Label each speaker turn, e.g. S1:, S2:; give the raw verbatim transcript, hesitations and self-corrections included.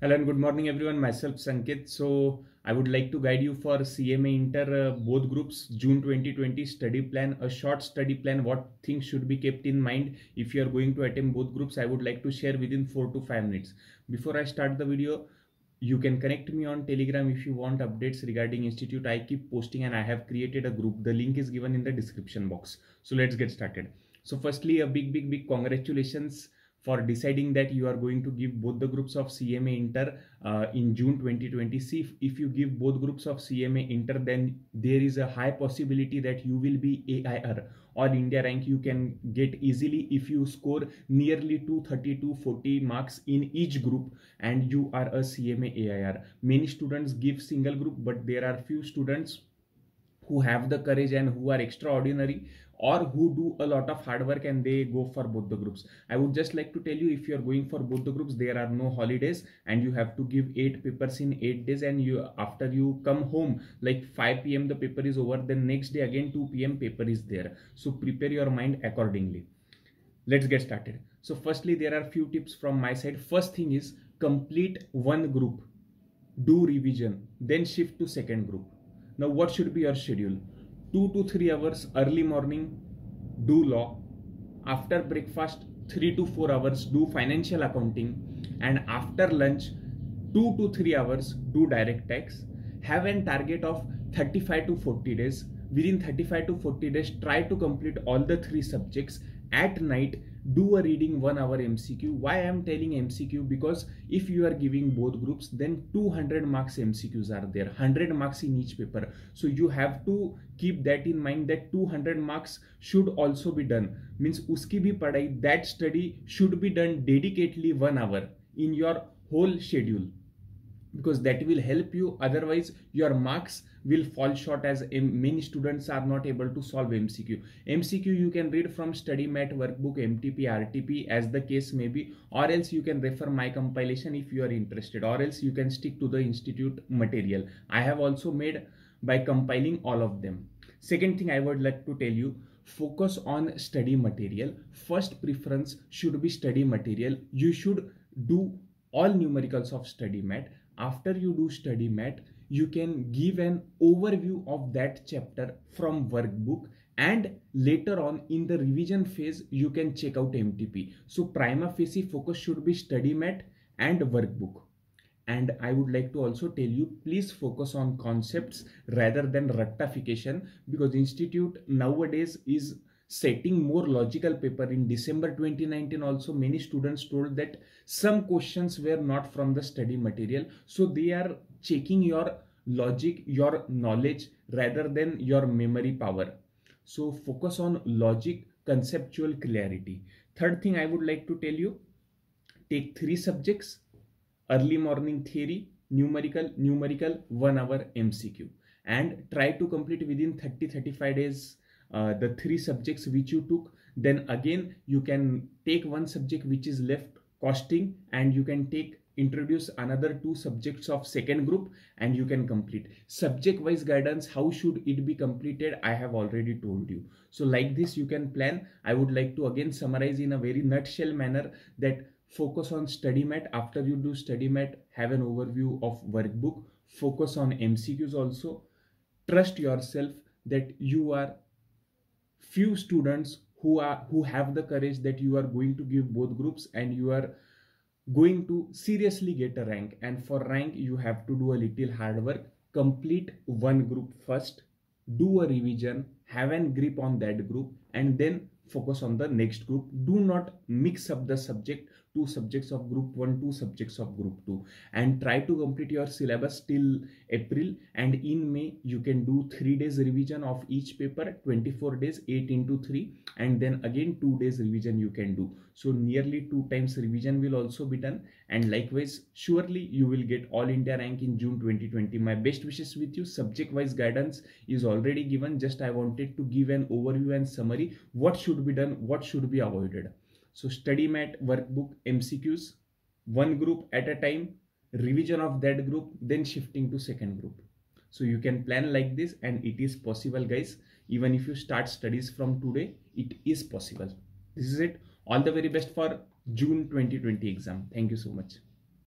S1: Hello and good morning everyone, myself Sanket. So I would like to guide you for C M A Inter uh, both groups June twenty twenty study plan, a short study plan, what things should be kept in mind if you are going to attempt both groups. I would like to share within four to five minutes. Before I start the video, you can connect me on Telegram if you want updates regarding institute. I keep posting and I have created a group. The link is given in the description box. So let's get started. So firstly, a big big big congratulations for deciding that you are going to give both the groups of C M A Inter uh, in June twenty twenty. See, if, if you give both groups of C M A Inter, then there is a high possibility that you will be A I R or India rank. You can get easily if you score nearly two thirty to forty marks in each group and you are a C M A A I R. Many students give single group, but there are few students who have the courage and who are extraordinary or who do a lot of hard work and they go for both the groups. I would just like to tell you, if you are going for both the groups, there are no holidays and you have to give eight papers in eight days, and you after you come home like five p m the paper is over, then next day again two p m paper is there. So prepare your mind accordingly. Let's get started. So firstly, there are few tips from my side. First thing is, complete one group, do revision, then shift to second group. Now what should be your schedule? Two to three hours early morning, do law. After breakfast, three to four hours, do financial accounting. And after lunch, two to three hours, do direct tax. Have a target of thirty-five to forty days. Within thirty-five to forty days, try to complete all the three subjects. At night, do a reading one hour M C Q. Why I am telling M C Q? Because if you are giving both groups, then two hundred marks M C Qs are there, one hundred marks in each paper. So you have to keep that in mind, that two hundred marks should also be done. Means uski bhi padhai, that study should be done dedicatedly one hour in your whole schedule, because that will help you. Otherwise your marks will fall short, as many students are not able to solve M C Q. M C Q you can read from StudyMat workbook, M T P, R T P as the case may be, or else you can refer my compilation if you are interested, or else you can stick to the institute material. I have also made by compiling all of them. Second thing I would like to tell you, focus on study material. First preference should be study material. You should do all numericals of StudyMat. After you do StudyMat, you can give an overview of that chapter from workbook, and later on in the revision phase you can check out M T P. So prima facie focus should be StudyMat and workbook. And I would like to also tell you, please focus on concepts rather than rectification, because institute nowadays is setting more logical paper. In December twenty nineteen also many students told that some questions were not from the study material, so they are checking your logic, your knowledge rather than your memory power. So focus on logic, conceptual clarity. Third thing I would like to tell you, take three subjects: early morning theory, numerical, numerical, one hour M C Q, and try to complete within thirty to thirty-five days uh, the three subjects which you took. Then again you can take one subject which is left, costing, and you can take introduce another two subjects of second group and you can complete. Subject wise guidance, how should it be completed, I have already told you. So like this you can plan. I would like to again summarize in a very nutshell manner that focus on StudyMat. After you do StudyMat, have an overview of workbook. Focus on M C Qs also. Trust yourself that you are few students who are who have the courage that you are going to give both groups and you are going to seriously get a rank. And for rank you have to do a little hard work. Complete one group first, do a revision, have an grip on that group, and then focus on the next group. Do not mix up the subject, two subjects of group one, two subjects of group two, and try to complete your syllabus till April. And in May you can do three days revision of each paper, twenty-four days, eight into three, and then again two days revision you can do. So nearly two times revision will also be done, and likewise surely you will get all India rank in June twenty twenty. My best wishes with you. Subject wise guidance is already given, just I wanted to give an overview and summary what should be done, what should be avoided. So StudyMat workbook, M C Qs, one group at a time, revision of that group, then shifting to second group. So you can plan like this, and it is possible guys. Even if you start studies from today, it is possible. This is it. All the very best for June twenty twenty exam. Thank you so much.